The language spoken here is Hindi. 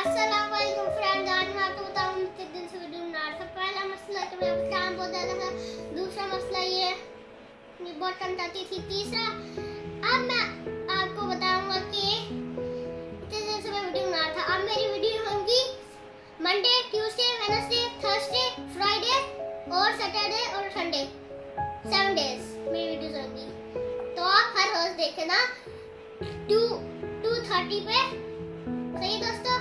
अस्सलामुअलैकुम फ्रेंड्स। आज मैं आपको बताऊं किस दिन से वीडियो बना रहा था। पहला मसला कि मेरा काम बहुत ज़्यादा था। दूसरा मसला ये बहुत कम आती थी। तीसरा अब मैं आपको बताऊंगा कि किस दिन से मैं वीडियो बना रहा था। अब मेरी वीडियो होंगी Monday, Tuesday, Wednesday, Thursday, Friday और सैटरडे और संडे। 7 डेज मेरी वीडियोस होंगी, तो आप हर रोज देखना 2:30 पे। सही दोस्तों।